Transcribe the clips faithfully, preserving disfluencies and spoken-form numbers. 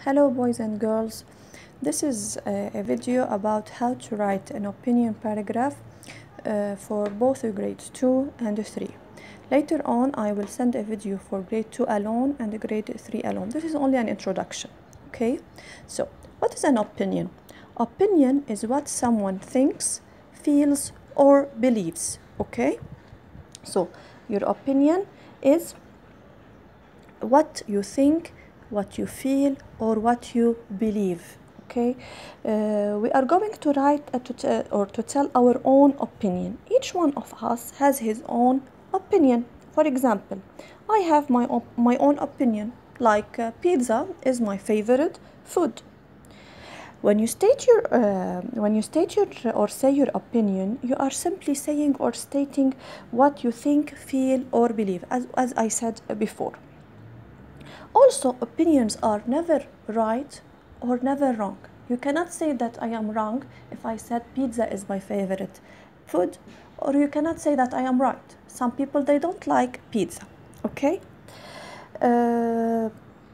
Hello boys and girls, this is a, a video about how to write an opinion paragraph uh, for both grades two and three. Later on I will send a video for grade two alone and grade three alone. This is only an introduction, okay? So, what is an opinion? Opinion is what someone thinks, feels or believes, okay? So, your opinion is what you think, what you feel or what you believe, okay? Uh, we are going to write uh, to t- or to tell our own opinion. Each one of us has his own opinion. For example, I have my, op- my own opinion, like uh, pizza is my favorite food. When you state your uh, when you state your or say your opinion, you are simply saying or stating what you think, feel or believe, as, as I said before. Also, opinions are never right or never wrong. You cannot say that I am wrong if I said pizza is my favorite food, or you cannot say that I am right. Some people, they don't like pizza, okay? Uh,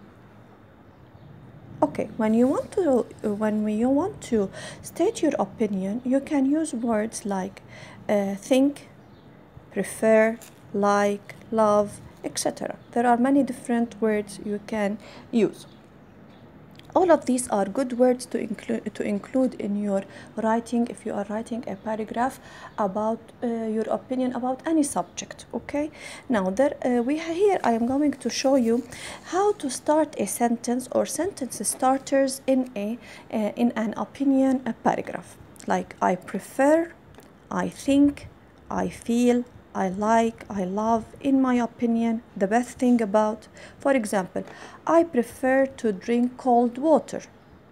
okay, when you want to when you want to state your opinion, you can use words like uh, think, prefer, like, love, et cetera. There are many different words you can use. All of these are good words to include to include in your writing if you are writing a paragraph about uh, your opinion about any subject, okay? Now there uh, we here I am going to show you how to start a sentence or sentence starters in a uh, in an opinion a paragraph, like I prefer, I think, I feel, I like, I love, in my opinion, the best thing about. For example, I prefer to drink cold water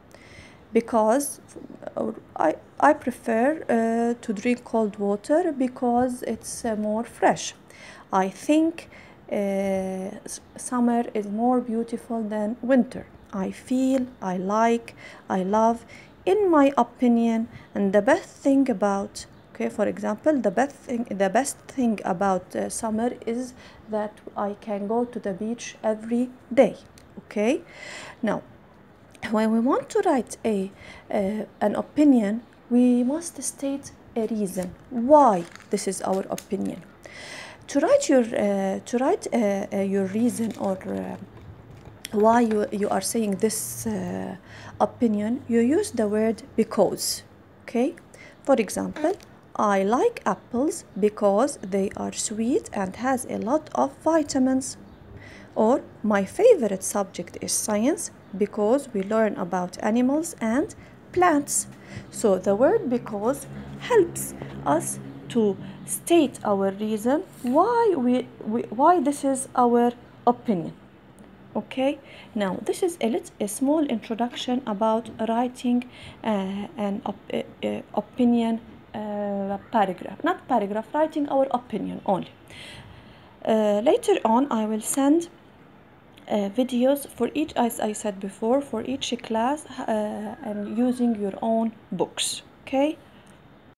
because or I, I prefer uh, to drink cold water because it's uh, more fresh. I think uh, summer is more beautiful than winter. I feel, I like, I love, in my opinion, and the best thing about. Okay, for example, the best thing the best thing about uh, summer is that I can go to the beach every day. Okay, now when we want to write a uh, an opinion, we must state a reason why this is our opinion. To write your uh, to write uh, uh, your reason or uh, why you, you are saying this uh, opinion, you use the word because. Okay, for example, I like apples because they are sweet and has a lot of vitamins. Or my favorite subject is science because we learn about animals and plants. So the word because helps us to state our reason why we, we why this is our opinion. Okay, now this is a, lit- a small introduction about writing uh, an op- uh, uh, opinion uh, paragraph, not paragraph, writing our opinion only. Uh, later on, I will send uh, videos for each, as I said before, for each class uh, and using your own books. Okay.